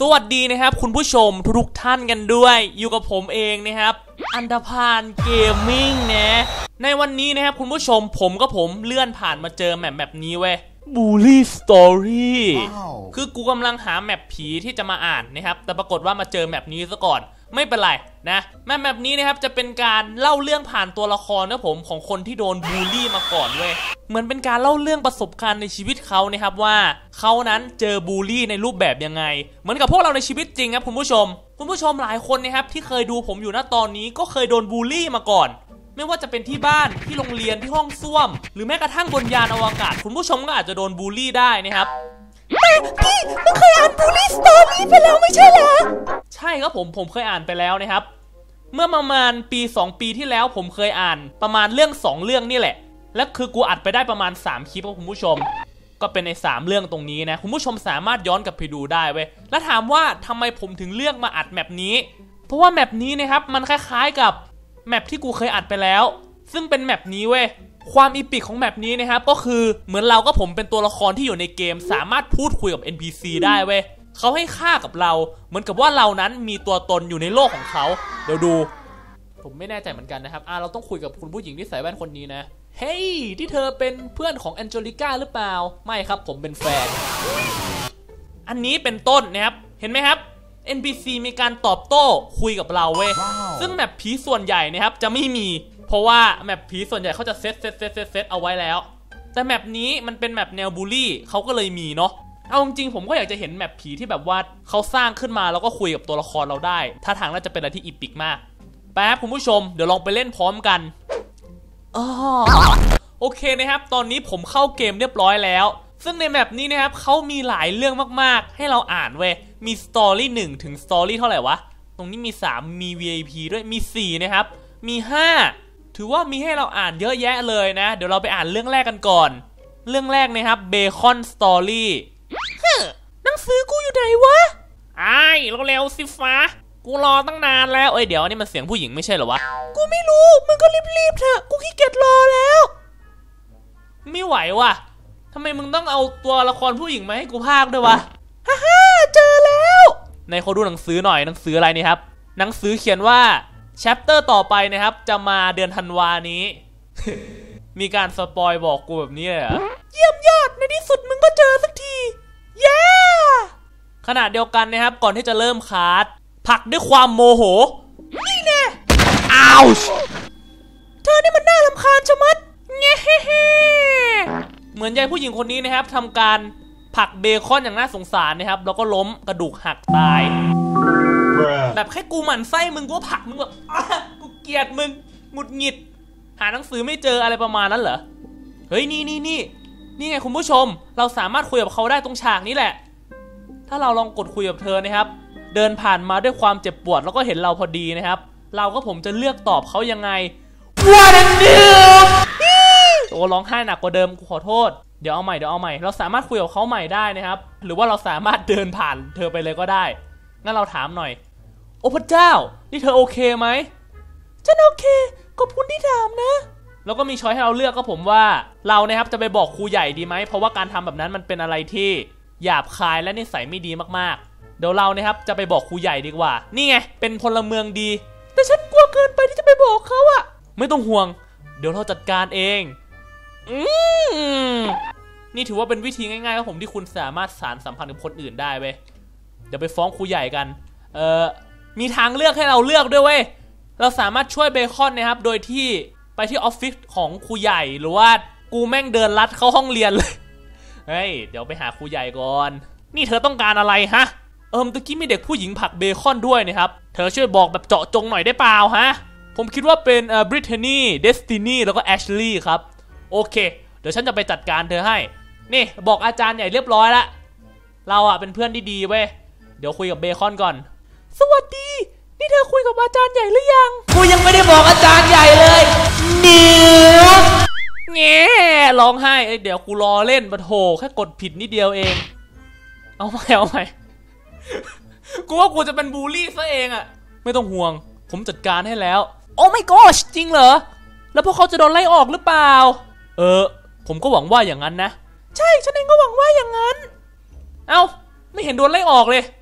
สวัสดีนะครับคุณผู้ชมทุกท่านกันด้วยอยู่กับผมเองนะครับอันดพานเกมมิ่งนะในวันนี้นะครับคุณผู้ชมผมเลื่อนผ่านมาเจอแมปแบบนี้เว้ย Bully Story คือกูกำลังหาแมปผีที่จะมาอ่านนะครับแต่ปรากฏว่ามาเจอแมปนี้ซะก่อนไม่เป็นไรนะแมปนี้นะครับจะเป็นการเล่าเรื่องผ่านตัวละครนะผมของคนที่โดนบูลลี่มาก่อนเว้ยเหมือนเป็นการเล่าเรื่องประสบการณ์ในชีวิตเขานะครับว่าเขานั้นเจอบูลลี่ในรูปแบบยังไงเหมือนกับพวกเราในชีวิตจริงครับคุณผู้ชมหลายคนนะครับที่เคยดูผมอยู่ณตอนนี้ก็เคยโดนบูลลี่มาก่อนไม่ว่าจะเป็นที่บ้านที่โรงเรียนที่ห้องส้วมหรือแม้กระทั่งบนยานอวกาศคุณผู้ชมก็อาจจะโดนบูลลี่ได้นะครับพี่มันเคยอ่านบูลลี่สตอรี่ไปแล้วไม่ใช่เหรอใช่ครับผมเคยอ่านไปแล้วนะครับเมื่อประมาณปี2ปีที่แล้วผมเคยอ่านประมาณเรื่อง2เรื่องนี่แหละและคือกูอัดไปได้ประมาณ3คลิปครับคุณผู้ชมก็เป็นใน3เรื่องตรงนี้นะคุณผู้ชมสามารถย้อนกลับไปดูได้เว้ยแล้วถามว่าทำไมผมถึงเลือกมาอัดแมปนี้เพราะว่าแมปนี้นะครับมันคล้ายๆกับแมปที่กูเคยอัดไปแล้วซึ่งเป็นแมปนี้เว้ยความอีพิกของแมปนี้นะครับก็คือเหมือนเราก็ผมเป็นตัวละครที่อยู่ในเกมสามารถพูดคุยกับ NPC ได้เว้ยเขาให้ค่ากับเราเหมือนกับว่าเรานั้นมีตัวตนอยู่ในโลกของเขาเดี๋ยวดูผมไม่แน่ใจเหมือนกันนะครับเราต้องคุยกับคุณผู้หญิงที่ใส่แว่นคนนี้นะเฮ้ยที่เธอเป็นเพื่อนของแองเจลิก้าหรือเปล่าไม่ครับผมเป็นแฟนอันนี้เป็นต้นนะครับเห็นไหมครับ NPC มีการตอบโต้คุยกับเราเว้ยซึ่งแมปผีส่วนใหญ่นะครับจะไม่มีเพราะว่าแมปผีส่วนใหญ่เขาจะเซตเอาไว้แล้วแต่แมปนี้มันเป็นแมปแนวบูลลี่เขาก็เลยมีเนาะเอาจริงๆผมก็อยากจะเห็นแมปผีที่แบบว่าเขาสร้างขึ้นมาแล้วก็คุยกับตัวละครเราได้ถ้าทางน่าจะเป็นอะไรที่อีพิกมากแป๊บคุณผู้ชมเดี๋ยวลองไปเล่นพร้อมกันโอเคนะครับตอนนี้ผมเข้าเกมเรียบร้อยแล้วซึ่งในแมปนี้นะครับเขามีหลายเรื่องมากๆให้เราอ่านเว้ยมีสตอรี่1ถึงสตอรี่เท่าไหร่วะตรงนี้มี3มี VIP ด้วยมี4นะครับมี5ถือว่ามีให้เราอ่านเยอะแยะเลยนะเดี๋ยวเราไปอ่านเรื่องแรกกันก่อนเรื่องแรกนะครับเบคอนสตอรี่หนังสือกูอยู่ไหนวะเร็วๆสิฟ้ากูรอตั้งนานแล้วเดี๋ยวนี่มันเสียงผู้หญิงไม่ใช่เหรอวะกูไม่รู้มึงก็รีบๆเถอะกูขี้เกียจรอแล้วไม่ไหวว่ะทำไมมึงต้องเอาตัวละครผู้หญิงมาให้กูพากด้วยวะฮ่าเจอแล้วในเขาดูหนังสือหน่อยหนังสืออะไรนี่ครับหนังสือเขียนว่าแชปเตอร์ต่อไปนะครับจะมาเดือนธันวานี้ มีการสปอยบอกกูแบบนี้เลยเหรอเยี่ยมยอดในที่สุดมึงก็เจอสักทีเย้ขณะเดียวกันนะครับก่อนที่จะเริ่มคาร์ดผลักด้วยความโมโหนี่แน่อ้าวเธอนี่มันน่ารำคาญชะมัดเงี้ยเหมือนยายผู้หญิงคนนี้นะครับทำการผลักเบคอนอย่างน่าสงสารนะครับแล้วก็ล้มกระดูกหักตายแบบแค่กูหมั่นไส้มึงกูผลักมึงแบบกูเกลียดมึงหงุดหงิดหาหนังสือไม่เจออะไรประมาณนั้นเหรอเฮ้ยนี่ไงคุณผู้ชมเราสามารถคุยกับเขาได้ตรงฉากนี้แหละถ้าเราลองกดคุยกับเธอนะครับเดินผ่านมาด้วยความเจ็บปวดแล้วก็เห็นเราพอดีนะครับเราก็ผมจะเลือกตอบเขายังไงว่าดันเดิมโอ้ร้องไห้หนักกว่าเดิมกูขอโทษเดี๋ยวเอาใหม่เราสามารถคุยกับเขาใหม่ได้นะครับหรือว่าเราสามารถเดินผ่านเธอไปเลยก็ได้งั้นเราถามหน่อยโอ้พระเจ้านี่เธอโอเคไหมฉันโอเคขอบคุณที่ถามนะแล้วก็มีช้อยให้เราเลือกก็ผมว่าเรานะครับจะไปบอกครูใหญ่ดีไหมเพราะว่าการทำแบบนั้นมันเป็นอะไรที่หยาบคายและนิสัยไม่ดีมากๆเดี๋ยวเรานะครับจะไปบอกครูใหญ่ดีกว่านี่ไงเป็นพลเมืองดีแต่ฉันกลัวเกินไปที่จะไปบอกเขาอะไม่ต้องห่วงเดี๋ยวเราจัดการเองนี่ถือว่าเป็นวิธีง่ายๆครับผมที่คุณสามารถสานสัมพันธ์กับคนอื่นได้เว้ยเดี๋ยวไปฟ้องครูใหญ่กันมีทางเลือกให้เราเลือกด้วยเว้ยเราสามารถช่วยเบคอนนะครับโดยที่ไปที่ออฟฟิศของครูใหญ่หรือว่ากูแม่งเดินลัดเข้าห้องเรียนเลยเฮ้ยเดี๋ยวไปหาครูใหญ่ก่อนนี่เธอต้องการอะไรฮะตะกี้มีเด็กผู้หญิงผลักเบคอนด้วยนะครับเธอช่วยบอกแบบเจาะจงหน่อยได้เปล่าฮะผมคิดว่าเป็นบริทนีเดสตินีแล้วก็แอชลีย์ครับโอเคเดี๋ยวฉันจะไปจัดการเธอให้นี่บอกอาจารย์ใหญ่เรียบร้อยแล้วเราเป็นเพื่อนที่ดีเว้ยเดี๋ยวคุยกับเบคอนก่อนสวัสดีนี่เธอคุยกับอาจารย์ใหญ่หรือยังกูยังไม่ได้บอกอาจารย์ใหญ่เลยเนื้อแง่ร้องไห้เดี๋ยวกูรอเล่นปะโถแค่กดผิดนิดเดียวเองเอาใหม่กูว่ากูจะเป็นบูลลี่ซะเองอะไม่ต้องห่วงผมจัดการให้แล้วโอ้ my gosh จริงเหรอแล้วพวกเขาจะโดนไล่ออกหรือเปล่าผมก็หวังว่าอย่างนั้นนะใช่ฉันเองก็หวังว่าอย่างนั้นเอ้าไม่เห็นโดนไล่ออกเลย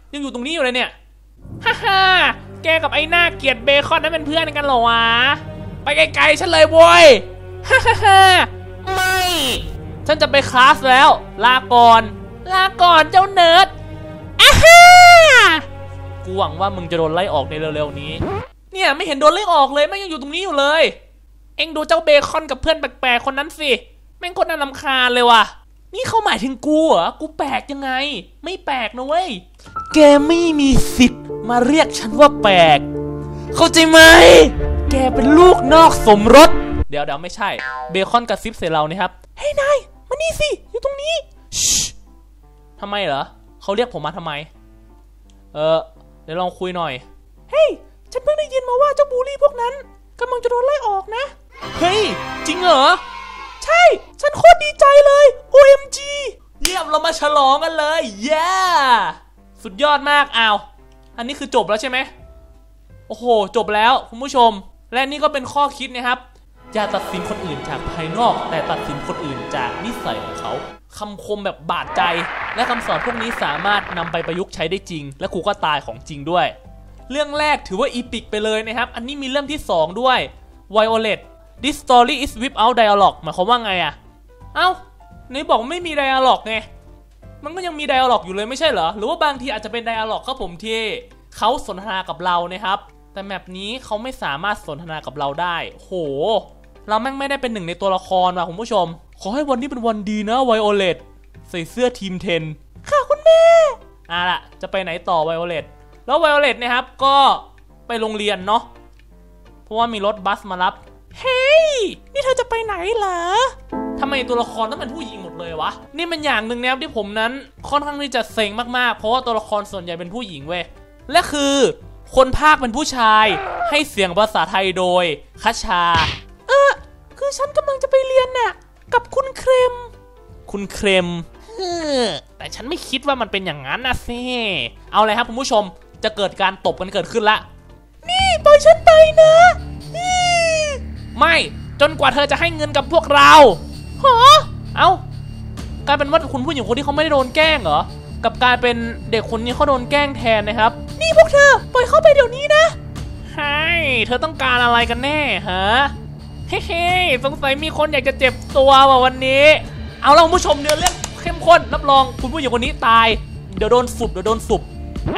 ยังอยู่ตรงนี้อยู่เลยเนี่ยฮ่าฮ่าแกกับไอ้หน้าเกลียดเบคอนนั้นเป็นเพื่อนกันเหรอวะไปไกลๆฉันเลยโว้ยฮ่าฮ่าฮ่าไม่ฉันจะไปคลาสแล้วลาก่อนเจ้าเนิร์ดอ้าฮ่ากูหวังว่ามึงจะโดนไล่ออกในเร็วๆนี้เนี่ยไม่เห็นโดนไล่ออกเลยแม่งยังอยู่ตรงนี้อยู่เลยเอ็งดูเจ้าเบคอนกับเพื่อนแปลกๆคนนั้นสิแม่งคนน่ารำคาญเลยว่ะนี่เขาหมายถึงกูเหรอกูแปลกยังไงไม่แปลกนะเว้ยแกไม่มีสิทธิ์มาเรียกฉันว่าแปลกเข้าใจไหมแกเป็นลูกนอกสมรสเดี๋ยวไม่ใช่เบคอนกระซิบใส่เราเนี่ยครับเฮ้ยนายมานี่สิอยู่ตรงนี้ทำไมเหรอเขาเรียกผมมาทำไมเดี๋ยวลองคุยหน่อยเฮ้ยฉันเพิ่งได้ยินมาว่าเจ้าบูลลี่พวกนั้นกำลังจะโดนไล่ออกนะเฮ้ยจริงเหรอใช่ฉันโคตรดีใจเลย OMG เยี่ยมเรามาฉลองกันเลยเย้สุดยอดมากอ้าวอันนี้คือจบแล้วใช่ไหมโอ้โหจบแล้วคุณผู้ชมและนี่ก็เป็นข้อคิดนะครับอย่าตัดสินคนอื่นจากภายนอกแต่ตัดสินคนอื่นจากนิสัยของเขาคำคมแบบบาดใจและคำสอนพวกนี้สามารถนำไปประยุกต์ใช้ได้จริงและครูก็ตายของจริงด้วยเรื่องแรกถือว่าอีพิกไปเลยนะครับอันนี้มีเรื่องที่2ด้วย Violet This story is without dialogue หมายความว่าไงอะเอ้าไหนบอกไม่มี dialogue ไงมันก็ยังมี dialogue อยู่เลยไม่ใช่เหรอหรือว่าบางทีอาจจะเป็น dialogue ครับผมที่เขาสนทนากับเรานะครับแต่แมปนี้เขาไม่สามารถสนทนากับเราได้โหเราแม่งไม่ได้เป็นหนึ่งในตัวละครว่ะคุณผู้ชมขอให้วันนี้เป็นวันดีนะ Violet ใส่เสื้อทีม10ค่ะคุณแม่ล่ะจะไปไหนต่อ Violet แล้ว Violet นะครับก็ไปโรงเรียนเนาะเพราะว่ามีรถบัสมารับเฮ้ยนี่เธอจะไปไหนเหรอทำไมตัวละครต้องเป็นผู้หญิงหมดเลยวะนี่มันอย่างหนึ่งนะครับที่ผมนั้นค่อนข้างที่จะเซ็งมากๆเพราะว่าตัวละครส่วนใหญ่เป็นผู้หญิงเว้ยและคือคนพากย์เป็นผู้ชายให้เสียงภาษาไทยโดยคัชชาคือฉันกำลังจะไปเรียนน่ะกับคุณเคมแต่ฉันไม่คิดว่ามันเป็นอย่างนั้นนะสิเอาเลยครับคุณผู้ชมจะเกิดการตบกันเกิดขึ้นละนี่ปล่อยฉันไปนะไม่จนกว่าเธอจะให้เงินกับพวกเราหรอเอ้ากลายเป็นว่าคุณผู้หญิงคนที่เขาไม่ได้โดนแกล้งเหรอกับกลายเป็นเด็กคนนี้เขาโดนแกล้งแทนนะครับนี่พวกเธอปล่อยเข้าไปเดี๋ยวนี้นะใช่เธอต้องการอะไรกันแน่ฮะเฮ้สงสัยมีคนอยากจะเจ็บตัวว่ะวันนี้เอาล่ะคุณผู้ชมเนื้อเรื่องเข้มข้นรับรองคุณผู้หญิงคนนี้ตายเดี๋ยวโดนสุบ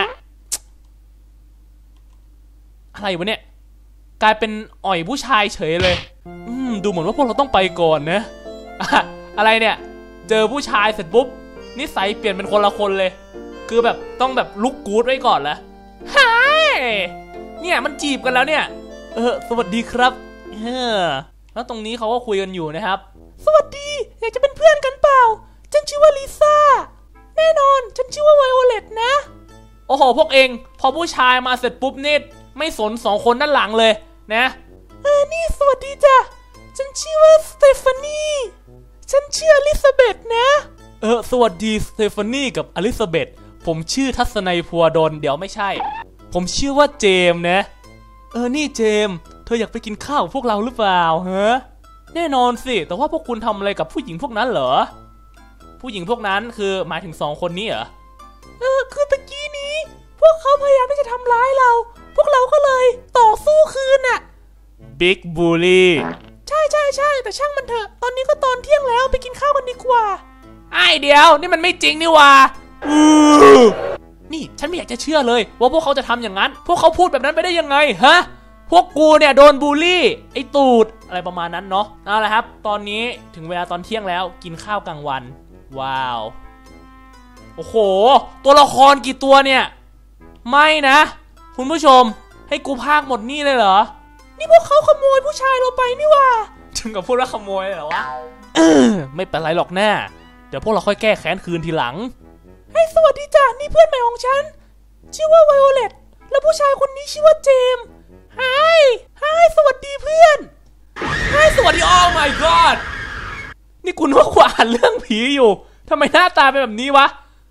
อะไรวะเนี่ยกลายเป็นอ่อยผู้ชายเฉยเลยดูเหมือนว่าพวกเราต้องไปก่อนนะอะไรเนี่ยเจอผู้ชายเสร็จปุ๊บนิสัยเปลี่ยนเป็นคนละคนเลยคือแบบต้องแบบลุกกู๊ดไว้ก่อนละฮายเนี่ยมันจีบกันแล้วเนี่ยสวัสดีครับแล้วตรงนี้เขาก็คุยกันอยู่นะครับสวัสดีอยากจะเป็นเพื่อนกันเปล่าฉันชื่อว่าลิซ่าแน่นอนฉันชื่อว่าไวโอเลตนะโอ้โหพวกเองพอผู้ชายมาเสร็จปุ๊บนี่ไม่สน2คนด้านหลังเลยนะนี่สวัสดีจ้ะฉันชื่อว่าสเตฟานีฉันชื่ออลิซาเบธนะสวัสดีสเตฟานีกับอลิซาเบธผมชื่อทัศนัยพัวดลเดี๋ยวไม่ใช่ผมชื่อว่าเจมนะนี่เจมเธออยากไปกินข้าวกับพวกเราหรือเปล่าฮะแน่นอนสิแต่ว่าพวกคุณทำอะไรกับผู้หญิงพวกนั้นเหรอผู้หญิงพวกนั้นคือหมายถึง2คนนี้เหรอคือตะกี้นี้พวกเขาพยายามที่จะทำร้ายเราพวกเราก็เลยต่อสู้คืนน่ะบิ๊กบูลลี่ใช่แต่ช่างมันเถอะตอนนี้ก็ตอนเที่ยงแล้วไปกินข้าวกันดีกว่าเดี๋ยวนี่มันไม่จริงนี่หว่านี่ฉันไม่อยากจะเชื่อเลยว่าพวกเขาจะทำอย่างนั้นพวกเขาพูดแบบนั้นไปได้ยังไงฮะพวกกูเนี่ยโดนบูลลี่ไอ้ตูดอะไรประมาณนั้นเนาะเอาละครับตอนนี้ถึงเวลาตอนเที่ยงแล้วกินข้าวกลางวันว้าวโอ้โหตัวละครกี่ตัวเนี่ยไม่นะคุณผู้ชมให้กูพากหมดนี่เลยเหรอนี่พวกเขาขโมยผู้ชายเราไปนี่ว่าถึงกับพูดว่าขโมยเหรอวะไม่เป็นไรหรอกแน่เดี๋ยวพวกเราค่อยแก้แค้นคืนทีหลังให้สวัสดีจ้ะนี่เพื่อนใหม่ของฉันชื่อว่าไวโอเลตแล้วผู้ชายคนนี้ชื่อว่าเจมไฮสวัสดีเพื่อนไฮสวัสดี oh my god นี่คุณว่ากูอ่านเรื่องผีอยู่ทำไมหน้าตาเป็นแบบนี้วะ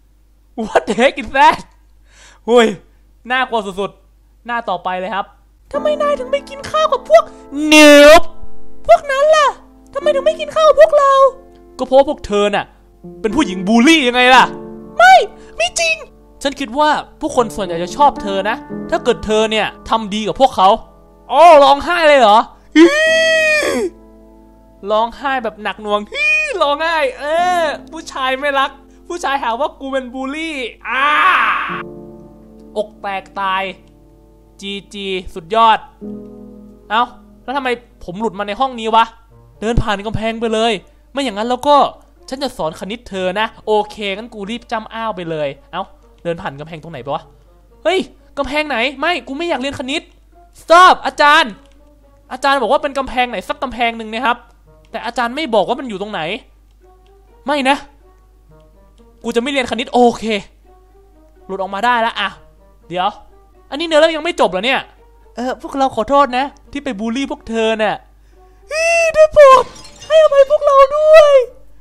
what the heck is that โอ้ยน่ากลัวสุดๆหน้าต่อไปเลยครับทำไมนายถึงไม่กินข้าวกับพวกเนิร์ฟพวกนั้นล่ะทำไมถึงไม่กินข้าวกับพวกเราก็เพราะพวกเธอน่ะเป็นผู้หญิงบูลลี่ยังไงล่ะไม่จริงฉันคิดว่าผู้คนส่วนใหญ่จะชอบเธอนะถ้าเกิดเธอเนี่ยทำดีกับพวกเขาอ๋อร้องไห้เลยเหรอร้องไห้แบบหนักหน่วงร้องไห้ผู้ชายไม่รักผู้ชายหาว่ากูเป็นบูลลี่อกแตกตายจีสุดยอดเอ้าแล้วทำไมผมหลุดมาในห้องนี้วะเดินผ่านกำแพงไปเลยไม่อย่างนั้นแล้วก็ฉันจะสอนคณิตเธอนะโอเคงั้นกูรีบจำอ้าวไปเลยเอ้าเดินผ่านกำแพงตรงไหนไปวะเฮ้ยกำแพงไหนไม่กูไม่อยากเรียนคณิต stop อาจารย์บอกว่าเป็นกำแพงไหนสักกำแพงหนึ่งนะครับแต่อาจารย์ไม่บอกว่ามันอยู่ตรงไหนไม่นะกูจะไม่เรียนคณิตโอเคหลุดออกมาได้แล้วอะเดี๋ยวอันนี้เนื้อเรื่องยังไม่จบเหรอเนี่ยพวกเราขอโทษนะที่ไปบูลลี่พวกเธอเนี่ยได้โปรดให้อภัยพวกเราด้วย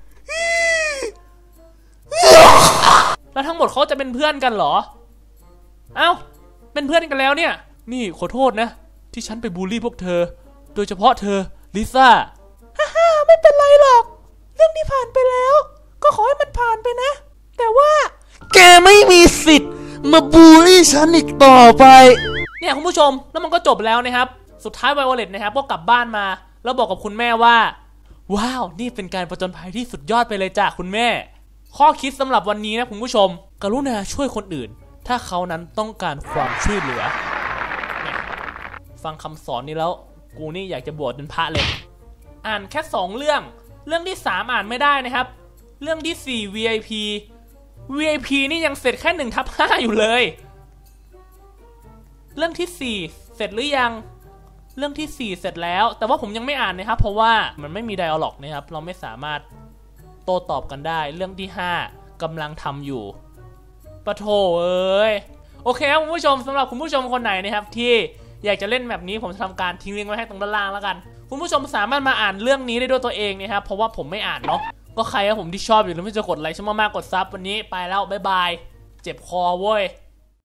แล้วทั้งหมดเขาจะเป็นเพื่อนกันเหรอเอ้าเป็นเพื่อนกันแล้วเนี่ยนี่ขอโทษนะที่ฉันไปบูลลี่พวกเธอโดยเฉพาะเธอลิซ่าไม่เป็นไรหรอกเรื่องที่ผ่านไปแล้วก็ขอให้มันผ่านไปนะแต่ว่าแกไม่มีสิทธิ์มาบูลลี่ฉันอีกต่อไปเนี่ยคุณผู้ชมแล้วมันก็จบแล้วนะครับสุดท้ายไวโอเลตนะครับก็กลับบ้านมาแล้วบอกกับคุณแม่ว่าว้าวนี่เป็นการผจญภัยที่สุดยอดไปเลยจ้ะคุณแม่ข้อคิดสำหรับวันนี้นะคุณผู้ชมกรุณาช่วยคนอื่นถ้าเขานั้นต้องการความช่วยเหลือฟังคำสอนนี้แล้วกูนี่อยากจะบวชเป็นพระเลยอ่านแค่2เรื่องที่3อ่านไม่ได้นะครับเรื่องที่4 VIP นี่ยังเสร็จแค่1/5อยู่เลยเรื่องที่4เสร็จหรือยังเรื่องที่4เสร็จแล้วแต่ว่าผมยังไม่อ่านนะครับเพราะว่ามันไม่มีไดอะล็อกนะครับเราไม่สามารถโต้ตอบกันได้เรื่องที่5กำลังทำอยู่ปะโถเอ้ยโอเคครับคุณผู้ชมสำหรับคุณผู้ชมคนไหนนะครับที่อยากจะเล่นแบบนี้ผมจะทำการทิ้งลิงก์ไว้ให้ตรงด้านล่างแล้วกันคุณผู้ชมสามารถมาอ่านเรื่องนี้ได้ด้วยตัวเองนะครับเพราะว่าผมไม่อ่านเนาะก็ใครครับผมที่ชอบอยู่แล้วไม่จะกดไลค์ช่วยมากๆกดซับวันนี้ไปแล้วบ๊ายบายเจ็บคอเว้ย